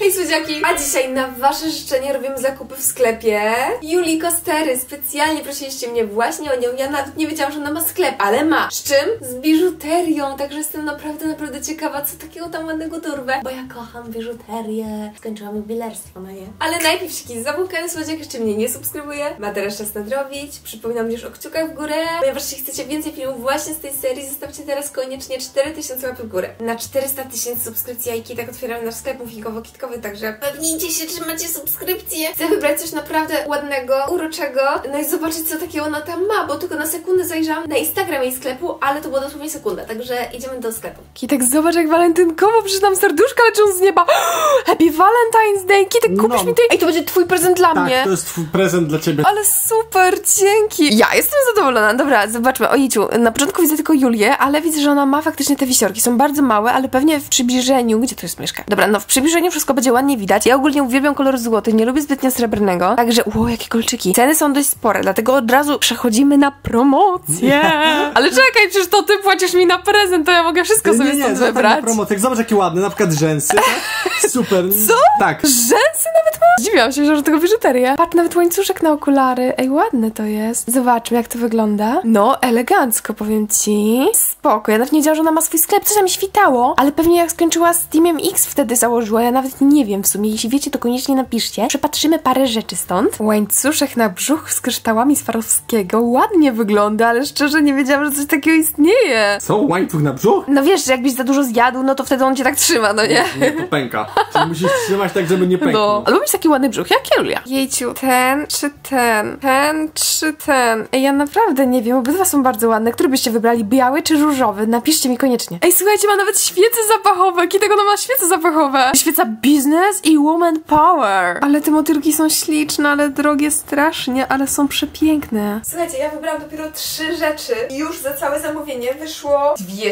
Hej słodziaki! A dzisiaj na wasze życzenie robimy zakupy w sklepie Julii Kostery. Specjalnie prosiliście mnie właśnie o nią. Ja nawet nie wiedziałam, że ona ma sklep, ale ma. Z czym? Z biżuterią. Także jestem naprawdę ciekawa, co takiego tam ładnego dorwę. Bo ja kocham biżuterię. Skończyłam jubilerstwo, no nie? Ale najpierw zamówił słodziak, jeszcze mnie nie subskrybuje. Ma teraz czas nadrobić. Przypominam już o kciukach w górę. Ponieważ jeśli chcecie więcej filmów właśnie z tej serii, zostawcie teraz koniecznie 4000 łapek w górę. Na 400 000 subskrypcji i tak otwieramy nasz sklep muffingowo-kitkowy, także pewnijcie się, czy macie subskrypcję. Chcę wybrać coś naprawdę ładnego, uroczego, no i zobaczyć, co takiego ona tam ma, bo tylko na sekundę zajrzałam na Instagram jej sklepu, ale to było dosłownie sekunda, także idziemy do sklepu. Kitek, zobacz jak walentynkowo, przecież nam serduszka leczą z nieba. Happy Valentine's Day! Kitek, kupisz mi tej... Ej, to będzie twój prezent dla mnie. Tak, to jest twój prezent dla ciebie. Ale super, dzięki. Ja jestem zadowolona. Dobra, zobaczmy. Ojciu, na początku widzę tylko Julię, ale widzę, że ona ma faktycznie te wisiorki. Są bardzo małe, ale pewnie w przybliżeniu... Gdzie to jest myszka? Dobra, no w przybliżeniu wszystko będzie ładnie widać. Ja ogólnie uwielbiam kolor złoty, nie lubię zbytnio srebrnego. Także, jakie kolczyki. Ceny są dość spore, dlatego od razu przechodzimy na promocję. Ale czekaj, przecież to ty płacisz mi na prezent, to ja mogę wszystko sobie stąd wybrać. Promotek. Zobacz jakie ładne, na przykład rzęsy. Super. Co? Tak. Rzęsy nawet ma? Zdziwiłam się, że tego biżuterię. Patrz, nawet łańcuszek na okulary. Ej, ładne to jest. Zobaczmy, jak to wygląda. No, elegancko, powiem ci. Spoko. Ja nawet nie wiedziałam, że ona ma swój sklep. Coś tam świtało, ale pewnie jak skończyła z Teamem X wtedy założyła. Ja nawet nie wiem w sumie. Jeśli wiecie, to koniecznie napiszcie. Przepatrzymy parę rzeczy stąd. Łańcuszek na brzuch z kryształami Swarowskiego. Ładnie wygląda, ale szczerze nie wiedziałam, że coś takiego istnieje. Co? Łańcuch na brzuch? No wiesz, że jakbyś za dużo zjadł, no to wtedy on cię tak trzyma, no nie? Nie, to pęka. Czyli musisz trzymać tak, żeby nie pęknął. No. Albo mieć taki ładny brzuch, jak Julia. Jejciu, ten czy ten? Ten czy ten? Ej, ja naprawdę nie wiem, obydwa są bardzo ładne. Który byście wybrali? Biały czy różowy? Napiszcie mi koniecznie. Ej, słuchajcie, ma nawet świece zapachowe. Kitek, ona ma świece zapachowe. Świeca Business i Woman Power. Ale te motylki są śliczne, ale drogie strasznie, ale są przepiękne. Słuchajcie, ja wybrałam dopiero 3 rzeczy i już za całe zamówienie wyszło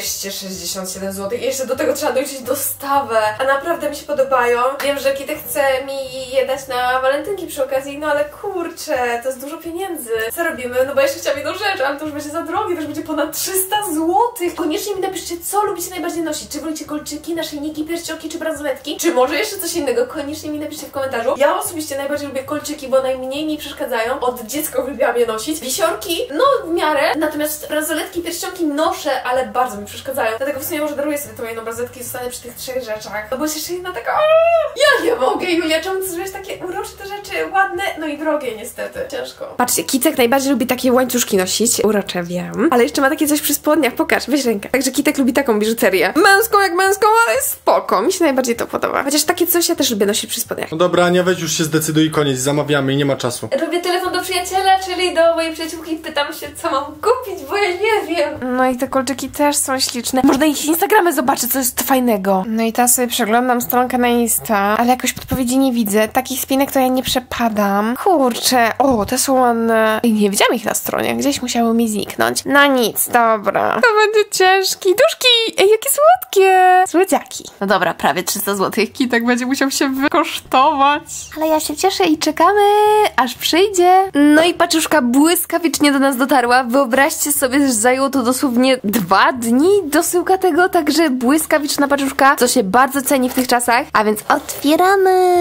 267 zł. I jeszcze do tego trzeba doliczyć dostawę. A naprawdę mi się podobają. Wiem, że Kitek chce mi je dać na walentynki przy okazji, no ale kurczę, to jest dużo pieniędzy. Co robimy? No bo jeszcze chciałam jedną rzecz, ale to już będzie za drogie, to już będzie ponad 300 zł. Koniecznie mi napiszcie, co lubicie najbardziej nosić. Czy wolicie kolczyki, naszyjniki, pierścionki, czy bransoletki? Czy może jeszcze coś innego? Koniecznie mi napiszcie w komentarzu. Ja osobiście najbardziej lubię kolczyki, bo najmniej mi przeszkadzają. Od dziecka uwielbiałam je nosić. Wisiorki, no w miarę, natomiast bransoletki, pierścionki noszę, ale bardzo mi przeszkadzają. Dlatego w sumie może daruję sobie tą jedną bransoletkę i zostanę przy tych 3 rzeczach. No bo jest jeszcze jedna taka... Ja nie mogę, Julia, czemu ty zrobisz takie urocze te rzeczy, ładne, no i drogie niestety. Ciężko. Patrzcie, Kitek najbardziej lubi takie łańcuszki nosić. Urocze, wiem. Ale jeszcze ma takie coś przy spodniach, pokaż, weź rękę. Także Kitek lubi taką biżuterię. Męską jak męską, ale jest spoko. Mi się najbardziej to podoba. Chociaż takie coś ja też lubię nosić przy spodniach. No dobra, Ania, weź już się zdecyduj i koniec, zamawiamy i nie ma czasu. Robię telefon do przyjaciela, czyli do mojej przyjaciółki i pytam się, co mam kupić, bo ja nie wiem. No i te kolczyki też są śliczne. Można ich Instagramy zobaczyć, co jest fajnego. No i teraz sobie przeglądam stronkę na Insta, ale jakoś podpowiedzi nie widzę. Takich spinek to ja nie przepadam. Kurczę, te są ładne. I nie widziałam ich na stronie, gdzieś musiały mi zniknąć. No nic, dobra. To będzie ciężki. Duszki! Ej, jakie słodkie! Słodziaki. No dobra, prawie 300 zł. Kitek będzie musiał się wykosztować. Ale ja się cieszę i czekamy, aż przyjdzie. No i paczuszka błyskawicznie do nas dotarła. Wyobraźcie sobie, że zajęło to dosłownie 2 dni dosyłka tego, także błyskawiczna paczuszka, co się bardzo ceni w tych czasach. A więc otwieramy.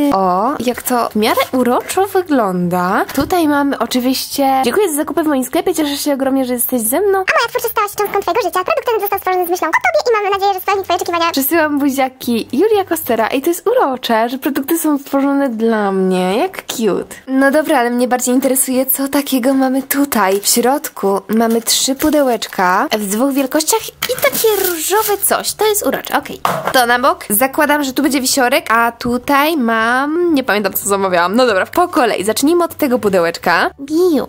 Jak to w miarę uroczo wygląda. Tutaj mamy oczywiście... Dziękuję za zakupy w moim sklepie, cieszę się ogromnie, że jesteś ze mną. A moja twórczość stała się cząstką twojego życia. Produkt ten został stworzony z myślą o tobie i mamy nadzieję, że spełni twoje oczekiwania. Przesyłam buziaki. Julia Kostera. Ej, to jest urocze, że produkty są stworzone dla mnie. Jak cute. No dobra, ale mnie bardziej interesuje, co takiego mamy tutaj. W środku mamy 3 pudełeczka w 2 wielkościach i takie różowe coś. To jest urocze. Okej. To na bok. Zakładam, że tu będzie wisiorek, a tutaj mam... Nie pamiętam, co zamawiałam. No dobra, po kolei. Zacznijmy od tego pudełeczka. Biu.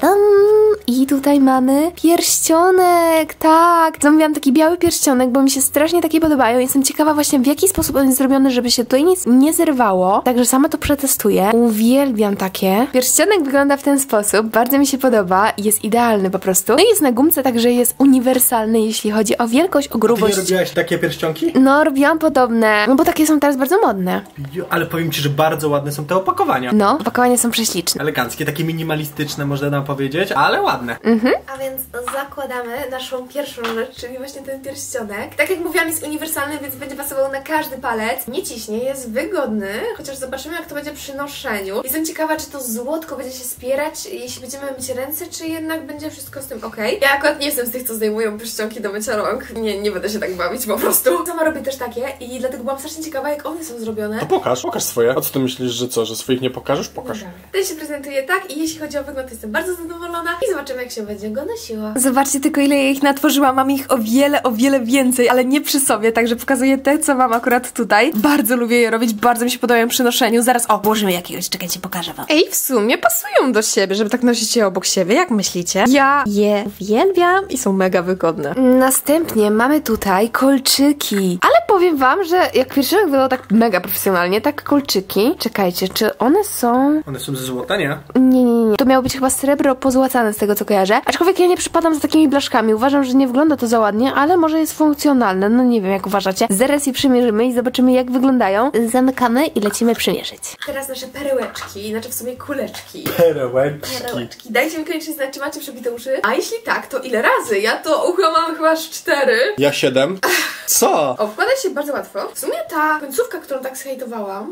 I tutaj mamy pierścionek. Tak. Zamówiłam taki biały pierścionek, bo mi się strasznie takie podobają. Jestem ciekawa właśnie, w jaki sposób on jest zrobiony, żeby się tutaj nic nie zerwało. Także sama to przetestuję. Uwielbiam takie. Pierścionek Pierścionek wygląda w ten sposób, bardzo mi się podoba, jest idealny po prostu. No i jest na gumce, także jest uniwersalny, jeśli chodzi o wielkość, o grubość. Ty nie robiłaś takie pierścionki? No, robiłam podobne, no bo takie są teraz bardzo modne. Ale powiem ci, że bardzo ładne są te opakowania. No, opakowania są prześliczne. Eleganckie, takie minimalistyczne, można nam powiedzieć, ale ładne. A więc zakładamy naszą pierwszą rzecz, czyli właśnie ten pierścionek. Tak jak mówiłam, jest uniwersalny, więc będzie pasował na każdy palec. Nie ciśnie, jest wygodny, chociaż zobaczymy, jak to będzie przy noszeniu. Jestem ciekawa, czy to złotko będzie się spierać, jeśli będziemy myć ręce, czy jednak będzie wszystko z tym ok. Ja akurat nie jestem z tych, co zdejmują pierścionki do mycia rąk. Nie będę się tak bawić po prostu. Sama robię też takie i dlatego byłam strasznie ciekawa, jak one są zrobione. To pokaż swoje. A co ty myślisz, że co, że swoich nie pokażesz? Pokaż. Ten się prezentuje tak i jeśli chodzi o wygląd, to jestem bardzo zadowolona i zobaczymy, jak się będzie go nosiła. Zobaczcie tylko, ile ja ich natworzyłam. Mam ich o wiele więcej, ale nie przy sobie, także pokazuję te, co mam akurat tutaj. Bardzo lubię je robić, bardzo mi się podobają przy noszeniu. Zaraz, włożymy jakiegoś, czekajcie, pokażę wam. Ej, w sumie pasują do siebie, żeby tak nosić je obok siebie, jak myślicie? Ja je uwielbiam i są mega wygodne. Następnie mamy tutaj kolczyki, ale powiem wam, że jak pierścionek wygląda tak mega profesjonalnie, tak kolczyki. Czekajcie, czy one są... One są ze złota, nie? Nie. To miało być chyba srebro pozłacane z tego, co kojarzę. Aczkolwiek ja nie przypadam za takimi blaszkami. Uważam, że nie wygląda to za ładnie, ale może jest funkcjonalne. No nie wiem, jak uważacie. Zaraz je przymierzymy i zobaczymy, jak wyglądają. Zamykamy i lecimy przymierzyć. Teraz nasze perełeczki, znaczy w sumie kuleczki. Perełeczki. Dajcie mi koniecznie znać, czy macie przebite uszy. A jeśli tak, to ile razy? Ja to ucho mam chyba 4. Ja 7. Co? Wkłada się bardzo łatwo. W sumie ta końcówka, którą tak zhejtowałam,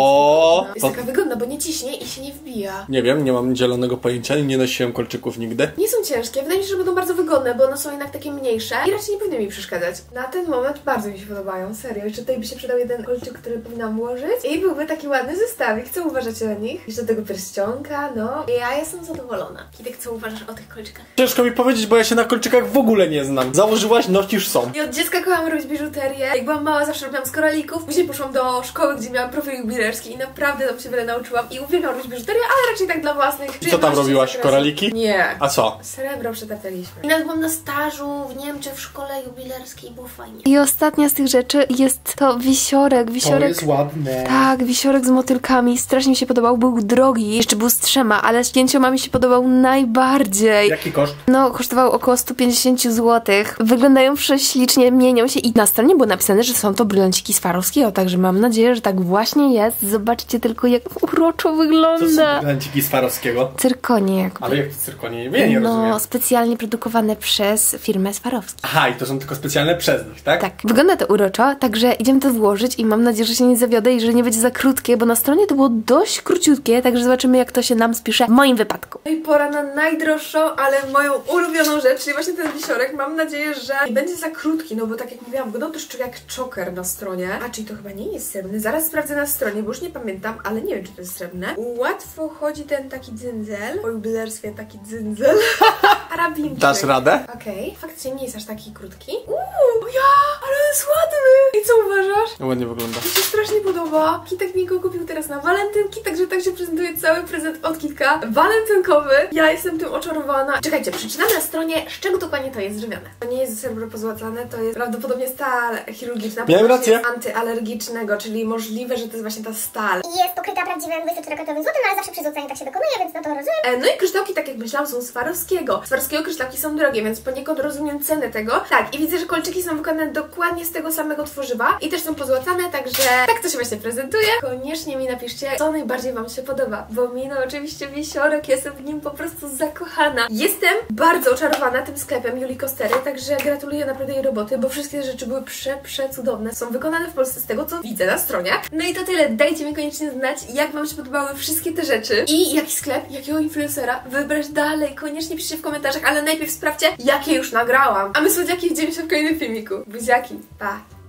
jest taka wygodna, bo nie ciśnie i się nie wbija. Nie wiem, nie mam zielonego pojęcia i nie nosiłem kolczyków nigdy. Nie są ciężkie, wydaje mi się, że będą bardzo wygodne, bo one są jednak takie mniejsze i raczej nie powinny mi przeszkadzać. Na ten moment bardzo mi się podobają, serio. Jeszcze tutaj by się przydał jeden kolczyk, który powinnam włożyć i byłby taki ładny zestawik. Co uważacie o nich? Jeszcze do tego pierścionka, no. Ja jestem zadowolona. Kitek, co uważasz o tych kolczykach? Ciężko mi powiedzieć, bo ja się na kolczykach w ogóle nie znam. Założyłaś, nosisz, są. I od dziecka kochałam robić biżuterię. Jak byłam mała, zawsze robiłam z koralików. Później poszłam do szkoły, gdzie miałam profil jubilerski i naprawdę tam się wiele nauczyłam i uwielbiam robić biżuterię, ale raczej tak dla własnych. Co tam robiłaś? Koraliki? Nie. A co? Srebro przetapialiśmy. I nawet byłam na stażu w Niemczech w szkole jubilerskiej i było fajnie. I ostatnia z tych rzeczy jest to wisiorek. To jest ładne. Tak, wisiorek z motylkami. Strasznie mi się podobał. Był drogi. Jeszcze był z 3, ale z 5 mi się podobał najbardziej. Jaki koszt? No, kosztował około 150 zł. Wyglądają prześlicznie, mienią się i na stronie było napisane, że są to brylanciki Swarowskiego, także mam nadzieję, że tak właśnie jest. Zobaczcie tylko, jak uroczo wygląda. Co są brylanciki Swarowskiego? Cyrkonie jakby. Ale jak to cyrkonie? Ja nie rozumiem. No, specjalnie produkowane przez firmę Swarowski. Aha, i to są tylko specjalne przez nich, tak? Tak. Wygląda to uroczo, także idziemy to włożyć i mam nadzieję, że się nie zawiodę i że nie będzie za krótkie, bo na stronie to było dość króciutkie, także zobaczymy, jak to się nam spisze w moim wypadku. No i pora na najdroższą, ale moją ulubioną rzecz, czyli właśnie ten wisiorek. Mam nadzieję, że nie będzie za krótki, no bo tak jak mówiłam, wygląda też jak choker na stronie. A, czyli to chyba nie jest srebrny. Zaraz sprawdzę na stronie, bo już nie pamiętam, ale nie wiem, czy to jest srebrne. Łatwo chodzi ten taki dzyndzel. Po jubilerstwie taki dzyndzel. Karabinczyk. Dasz radę? Okej. Faktycznie nie jest aż taki krótki. Ale jest ładny! I co uważasz? Ładnie wygląda. Mi się strasznie podoba. Kitek mi go kupił teraz na walentynki, także tak się prezentuje cały prezent od Kitka. Walentynkowy. Ja jestem tym oczarowana. Czekajcie, przeczytam na stronie, z czego dokładnie to jest zrobione. To nie jest srebro pozłacane, to jest prawdopodobnie stal chirurgiczna. Miałem rację. Jest antyalergicznego, czyli możliwe, że to jest właśnie ta stal. I jest pokryta prawdziwym 24-karatowym złotem, ale zawsze przy złoceniu tak się dokonuje, więc no to rozumiem. No i kryształki, tak jak myślałam, są Swarowskiego. Swarowskiego kryształki są drogie, więc poniekąd rozumiem cenę tego. Tak, i widzę, że kolczyki są wykonane dokładnie z tego samego tworzywa i też są pozłacane, także tak to się właśnie prezentuje. Koniecznie mi napiszcie, co najbardziej wam się podoba, bo mi no oczywiście wisiorek, jestem w nim po prostu zakochana. Jestem bardzo oczarowana tym sklepem Julii Kostery, także gratuluję naprawdę jej roboty, bo wszystkie rzeczy były przecudowne. Są wykonane w Polsce z tego, co widzę na stronie. No i to tyle. Dajcie mi koniecznie znać, jak wam się podobały wszystkie te rzeczy i jaki sklep, jakiego influencera wybrać dalej. Koniecznie piszcie w komentarzach, ale najpierw sprawdźcie, jakie już nagrałam. A my słodziaki widzimy się w kolejnym filmiku. Buziaki, pa!